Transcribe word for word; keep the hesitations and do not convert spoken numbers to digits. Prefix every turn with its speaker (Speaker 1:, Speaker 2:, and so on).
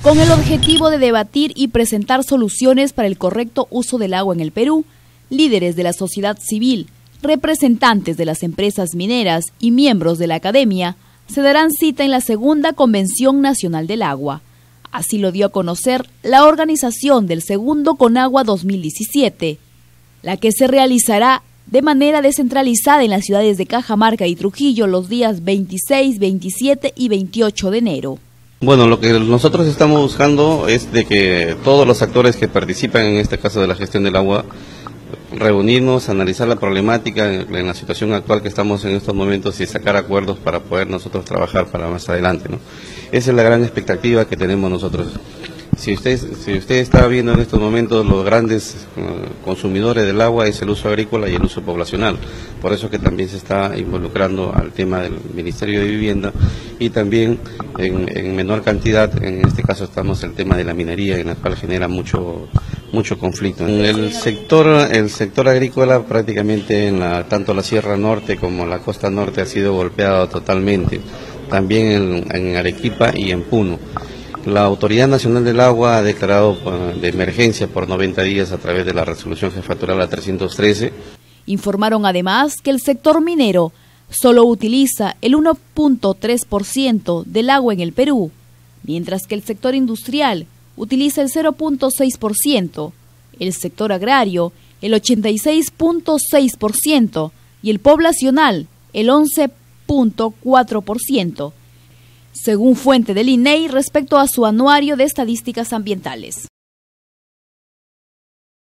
Speaker 1: Con el objetivo de debatir y presentar soluciones para el correcto uso del agua en el Perú, líderes de la sociedad civil, representantes de las empresas mineras y miembros de la academia se darán cita en la segunda Convención Nacional del Agua. Así lo dio a conocer la organización del segundo Conagua dos mil diecisiete, la que se realizará de manera descentralizada en las ciudades de Cajamarca y Trujillo los días veintiséis, veintisiete y veintiocho de enero.
Speaker 2: Bueno, lo que nosotros estamos buscando es de que todos los actores que participan en este caso de la gestión del agua, reunirnos, analizar la problemática en, en la situación actual que estamos en estos momentos y sacar acuerdos para poder nosotros trabajar para más adelante, ¿no? Esa es la gran expectativa que tenemos nosotros. Si usted, si usted está viendo en estos momentos, los grandes uh, consumidores del agua es el uso agrícola y el uso poblacional. Por eso que también se está involucrando al tema del Ministerio de Vivienda y también en, en menor cantidad, en este caso estamos el tema de la minería, en la cual genera mucho mucho conflicto. En el sector, el sector agrícola prácticamente en la, tanto la Sierra Norte como la Costa Norte ha sido golpeado totalmente, también en, en Arequipa y en Puno. La Autoridad Nacional del Agua ha declarado de emergencia por noventa días a través de la resolución jefatural A trescientos trece.
Speaker 1: Informaron además que el sector minero solo utiliza el uno punto tres por ciento del agua en el Perú, mientras que el sector industrial utiliza el cero punto seis por ciento, el sector agrario el ochenta y seis punto seis por ciento y el poblacional el once punto cuatro por ciento. Según fuente del I N E I respecto a su anuario de estadísticas ambientales.